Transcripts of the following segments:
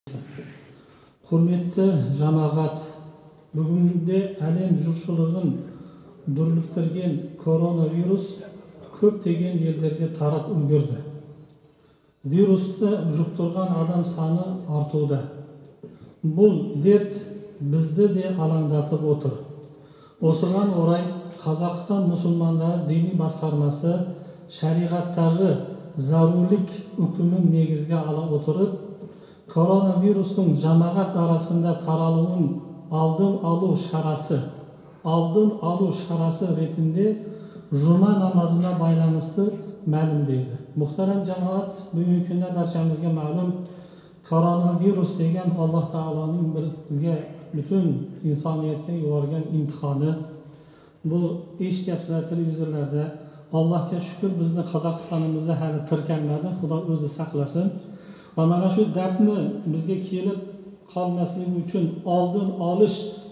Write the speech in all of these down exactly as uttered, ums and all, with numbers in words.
Hurmetli jamoat, bugungi alam jurshlig'in durliktirgan koronavirus ko'pdegan yerlarga tarab ulgurdi. Virusni yuqtirgan odam soni ortmoqda. Bu dert bizni de alanglatib o'tir. O'sigan o'ray Qozog'iston musulmonlari diniy boshqarmasi shariatdagi zarurlik hukmini negizga ala o'tirib, koronavirusning jamoat orasida taraluvini oldin oluv sharasi, oldin oluv sharasi retinde juma namozina baylanışlı ma'lum deydi. Muhtaram jamoat, bugungi kunda barchamizga ma'lum, koronavirus degan Alloh taoloning bizga butun insoniyatga yuborgan imtihoni. Bu eshityapsizlar televizorlarda. Allohga shukr, bizni Qozog'istonimizda hali tirkanmadi. Xudo o'zi saqlasin. Va mana shu dardni bizga kelib qolmasligi uchun oldin olish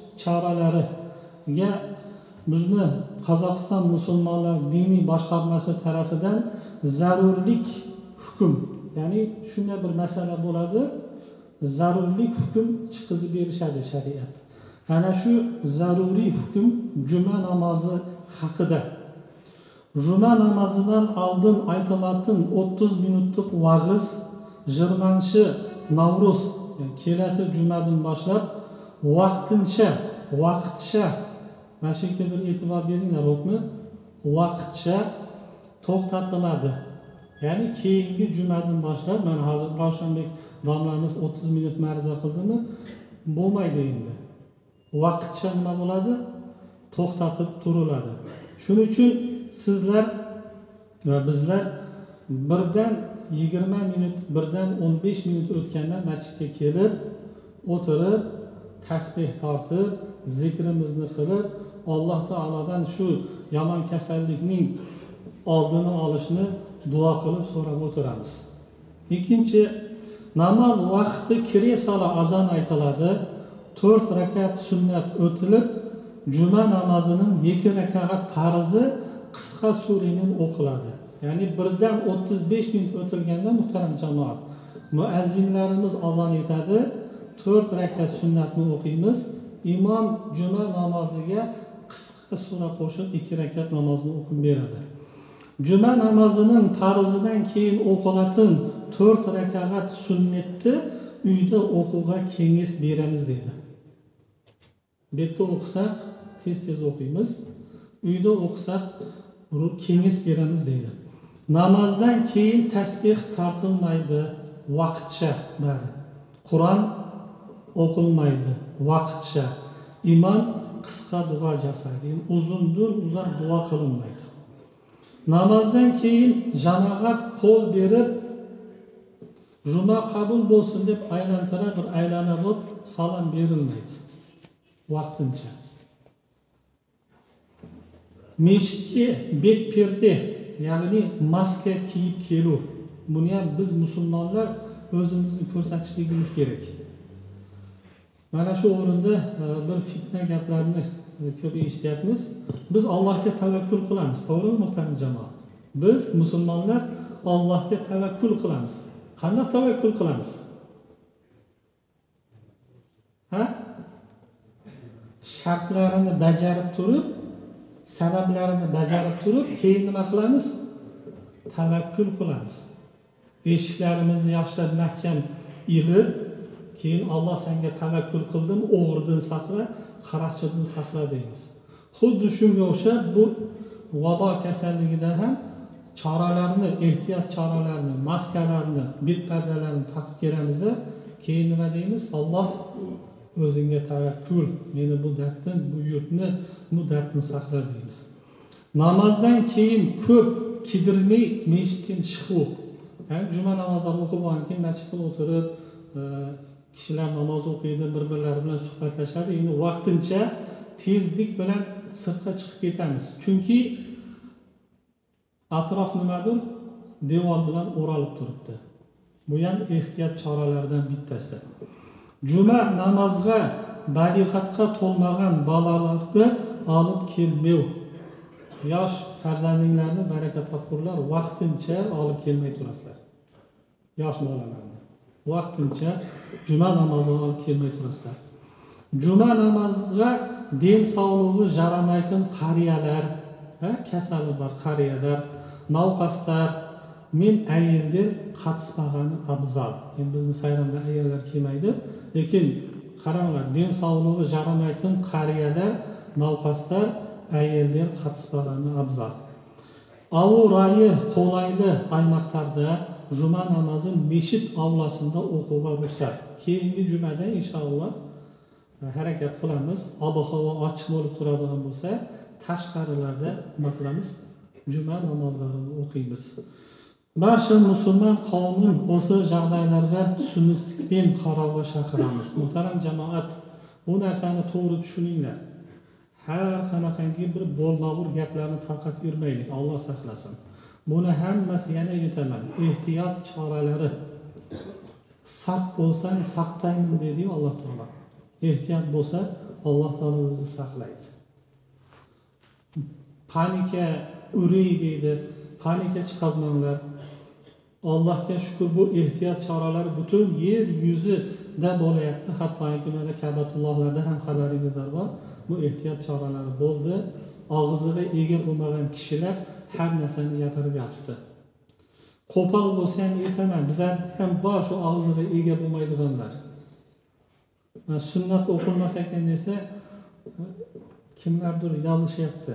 choralariga bizni Qozog'iston musulmonlar diniy boshqarmasi tarafidan zarurlik hukm, ya'ni shunday bir masala bo'ladi, zarurlik hukm chiqizib berishadi shariat. Ana shu zaruriy hukm juma namozi haqida. Juma namozidan oldin aytiladigan o'ttiz minutlik va'z yigirmanchi Navruz, yani kelasi jumadan boshlab vaqtincha, vaqtcha, mana shu yerga bir e'tibor beringlar, o'qmi? Vaqtcha to'xtatiladi. Ya'ni keyingi jumadan boshlab, mana hozir Ravshanbek domlamiz o'ttiz minut ma'ruza qildimi? Bo'lmaydi endi. Vaqtcha nima bo'ladi? To'xtatib turiladi. Shuning uchun sizlar va bizlar birdan yigirma minut, birdan o'n besh minut o'tgandan masjidga kelib, o'tirib, tasbih tortib, zikrimizni qilib, Alloh taolodan shu yomon kasallikning oldini olishni duo qilib so'rab o'tiramiz. Ikkinchi, namoz vaqti kire sala azon aytiladi. to'rt rakat sunnat o'tilib, juma namozining ikki rakat farzi qisqa suraning o'qiladi. Ya'ni birdan o'ttiz besh minut o'tilganda, muhtaram jamoat, muazzinlarimiz azon etadi, to'rt rakat sunnatni o'qiymiz. Imom juma namoziga qisqa sura qo'shib ikki rakat namozni o'qib beradi. Juma namozining farzidan keyin o'qiladigan to'rt rakat sunnatni uyda o'qishga kengish beramiz dedi. Bu yerda o'qisak tez-tez o'qiymiz, uyda o'qisak kengish beramiz dedi. Namozdan keyin tasbih tortilmaydi, vaqtcha bari. Qur'on o'qilmaydi, vaqtcha. Imom qisqa duo jasadi, uzundan uzoq duo qilinmaydi. Namozdan keyin jamoat qo'l berib, juma qabul bo'lsin deb aylantirib, bir aylana bo'lib salom berilmaydi. Vaqtincha. Meshitga bet perda, ya'ni maska kiyib keluv. Buni ham biz musulmonlar o'zimizni ko'rsatishligimiz kerak. Mana shu o'rinda bir fitna gaplarni ko'p eshityapmiz. Biz Allohga tavakkul qilamiz, to'g'rimi muhtaram jamoat? Biz musulmonlar Allohga tavakkul qilamiz. Qanday tavakkul qilamiz? Ha? Shartlarini bajarib turib, sabablarini bajarib turib, keyin nima qilamiz? Tavakkul qilamiz. Eshiklarimizni yaxshilab mahkam ilib, keyin Alloh senga tavakkul qildim, o'g'ridan saqla, qaroqchidan saqla deymiz. Xuddi shunga o'xshab bu vabo kasalligida ham choralarni, ehtiyot choralarini, maskalarni, bit pardalarini taqib keramizda, keyin nima deymiz? Alloh o'zingga tavakkul, meni bu darddan, bu yurtni, bu dardni saqla deymiz. Namozdan keyin ko'p kidirmay meshitdan chiqib, ya'ni juma namozini o'qib olgan keyin masjidda o'tirib, kishilar namoz o'qiydi, bir-birlari bilan suhbatlashadi. Endi vaqtincha tezlik bilan sirtqa chiqib ketamiz. Chunki atrof nimadir? Devor bilan o'ralib turibdi. Bu ham ehtiyot choralaridan bittasi. Juma namozga baliqatga to'lmagan bolalarni olib kelmeu. Yosh farzandinglarni baraka topqurlar, vaqtincha olib kelmay turasizlar. Yosh bolalarni. vaqtincha juma namoziga olib kelmay turasizlar. Juma namoziga den sog'lig'i jaramaytin qariyalar, kasali bor qariyalar, navqaslar, men ayollar qatnashmagani afzal. Endi bizni sayramda ayollar kelmaydi, lekin qaranglar, den sog'lig'i jaramaytin qariyalar, navqaslar, ayollar qatnashmagani afzal. Avurai qo'layli aymoqlarda juma namozi meshit avlosida o'qishga ruxsat. Keyingi jumada inshaalloh harakat qilamiz. Ob-havo ochiq bo'lib turadigan bo'lsa, tashqarilarda nima qilamiz? Juma namozlarini o'qiymiz. Barcha musulmon qavmin o'sha joylarga tushunishlikdan qarorga chaqiramiz. Muhtaram jamoat, bu narsani to'g'ri tushuninglar. Har qanaqangi bir bo'lmag'ur gaplarni tarqatib yurmaylik, Alloh saqlasin. Buni hammasi yana aytaman, ehtiyot choralari. Saq bo'lsang saqtayman dedi Alloh taolo. Ehtiyot bo'lsa Alloh taolo o'zi saqlaydi. Panika uray deydi, panika chiqazmanglar. Allohga shukr, bu ehtiyot choralari butun yer yuzida bo'layapti. Hattoki mana Ka'batullohlarda ham xabaringizlar bor. Bu ehtiyot choralari bo'ldi. Og'ziga ega bo'lmagan kishilar har narsani gapirib yotibdi. Qo'pol bo'lsa ham aytaman, bizlar ham bor shu og'ziga ega bo'lmaydiganlar. Sunnat o'qilmas ekan desa, kimlardir yozishyapti.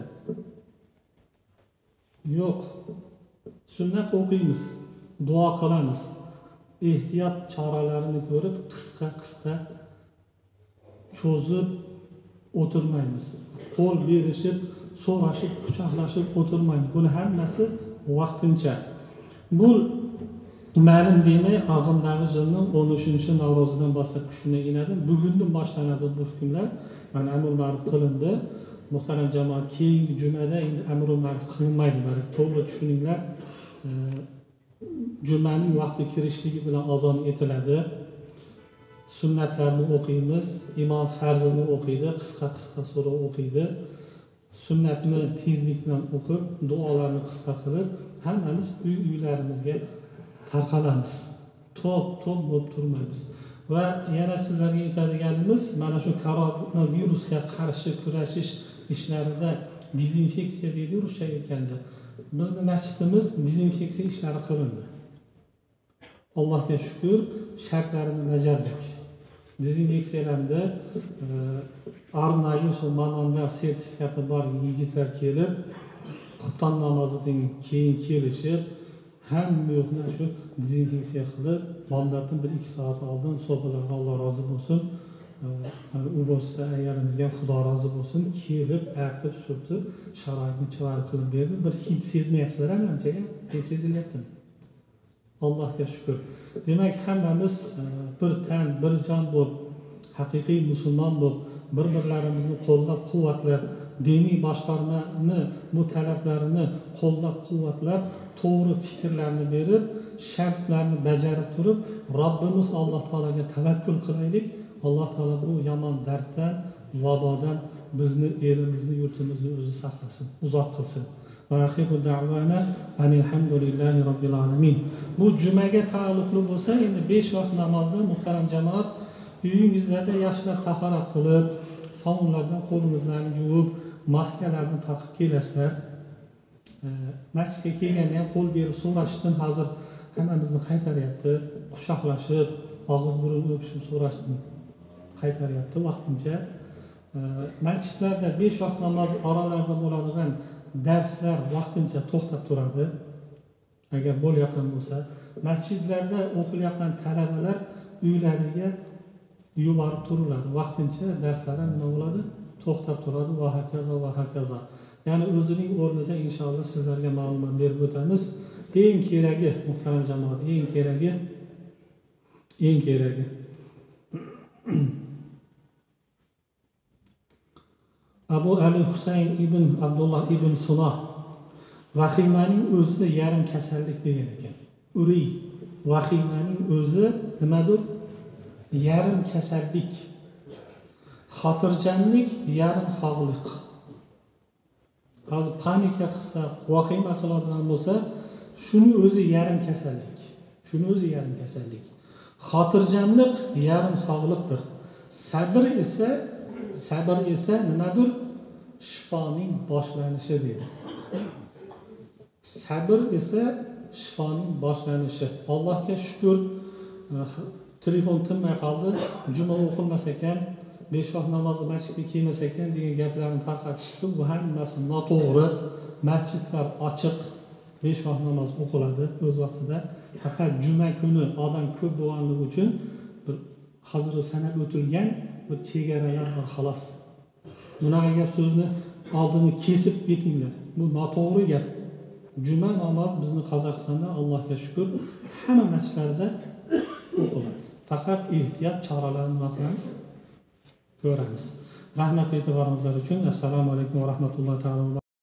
Yo'q. Sunnat o'qiymiz, duo qilamiz. Ehtiyot choralarini ko'rib, qisqa-qisqa cho'zib o'tirmaymiz. Qo'l berishib, so'rashib, quchoqlashib o'tirmaymiz. Buni hammasi vaqtincha. Bu ma'lum demay, og'imdagi yilning o'n uchinchi Navro'zidan boshlab kuchga kiradi. Bugundan boshlanadi bu hukmlar. Mana amr ma'ruf qilindi. Muhtaram jamoat, keyingi jumada endi amr ma'ruf qilinmaydi. To'g'ri tushuninglar. Jumaning vaqti kirishligi bilan azon etiladi. Sunnatlarni o'qiymiz, imom farzini o'qiydi, qisqa-qisqa sura o'qiydi. Sunnatni tezlik bilan o'qib, duolarni qisqa qilib, hammamiz uy-uylarimizga tarqalamiz. To'p-to'p bo'lib turmaymiz. Va yana sizlarga aytadiganimiz, mana shu koronavirusga qarshi kurashish ishlarida dezinfeksiya deydi ruscha aytganda. Bizning masjidimiz dezinfeksiya ishlari qilindi. Allohga shukr, shartlarini bajardik. Dezinfeksiyalandi. Arnayi shu mananda sertifikati bor yigitlar kelib, xufton namozidan keyin kelishib, hamma yo'qni shu dezinfeksiya qilib, bomdoddan bir ikki soat oldin so'palarga Alloh rozi bo'lsin. U bo'lsa ayarimizga Xudo rozi bo'lsin, kelib, artib, surtib, sharoitni chiroyli qilib berdi. Bir hid sezmayapsizlar anchaga, sezilyapti. Allohga shukr. Demak, hammamiz bir tan, bir jon bo'lib, haqiqiy musulmon bo'lib, bir-birlarimizni qo'llab-quvvatlab, diniy boshqarmani bu talablarini qo'llab-quvvatlab, to'g'ri fikrlarni berib, shartlarni bajarib turib, Robbimiz Alloh taolaga tavakkul qilaylik. Alloh taolo bu yomon darddan, vabodan bizni, elimizni, yurtimizni o'zi saqlasin, uzoq qilsin. Va axiru da'vana alhamdulillahi robbil alamin. Bu jumaga taalluqli bo'lsa, endi besh vaqt namozda muhtaram jamoat, uyingizlarda yaxshilab tahorat qilib, sovunlardan qo'lingizni yuvib, maskalarni taqib kelasizlar. Masjidga kelganda ham qo'l berib so'rashdan hozir hammamizni qaytaryapti. Quchoqlashib, og'iz burun o'pishib so'rashdan qaytaryapti vaqtincha. Masjidlarda besh vaqt namoz oralarida bo'ladigan darslar vaqtincha to'xtab turadi. Agar bo'layotgan bo'lsa, masjidlarda o'qilayotgan talabalar uylariga yuborib turiladi. Vaqtincha darslar ham nima bo'ladi? To'xtab turadi va hokazo va hokazo. Ya'ni o'zining o'rnida inshaalloh sizlarga ma'lumot berib o'tamiz. Eng keragi, muhtaram jamoat, eng keragi, eng keragi. Abu Ali Husayn ibn Abdullah ibn Sunoh vahimaning o'zida yarim kasallik degan ekan. Uriy vahimaning o'zi nimadir? Yarim kasallik. Xotirjamlik yarim sog'liq. Hozir panika qilsa, vahima qiladigan bo'lsa, shuni o'zi yarim kasallik. Shuni o'zi yarim kasallik. xotirjamlik yarim sog'liqdir. Sabr esa sabr esa nimadir? Shifoning boshlanishi deydi. Sabr esa shifoning boshlanishi. Allohga shukr, telefon tinmay qoldi, juma o'qilmas ekan, besh vaqt namozni masjidga kelmas ekan degan gaplarni tarqatishdi. Bu hammasi noto'g'ri. Masjidlar ochiq, besh vaqt namoz o'qiladi o'z vaqtida. Faqat juma kuni odam ko'p bo'lganligi uchun bir hozir sanab o'tilgan bir chegaralar bor xolos. Bunaqa gap so'zni oldini kesib ketinglar. Bu noto'g'ri gap. Juma namoz bizni Qozog'istonda Allohga shukr hamma masjidlarda o'qiladi. Faqat ehtiyot choralarini nima qilamiz? Ko'ramiz. Rahmat e'tiboringizlar uchun. Assalomu alaykum va rahmatullohi taolo.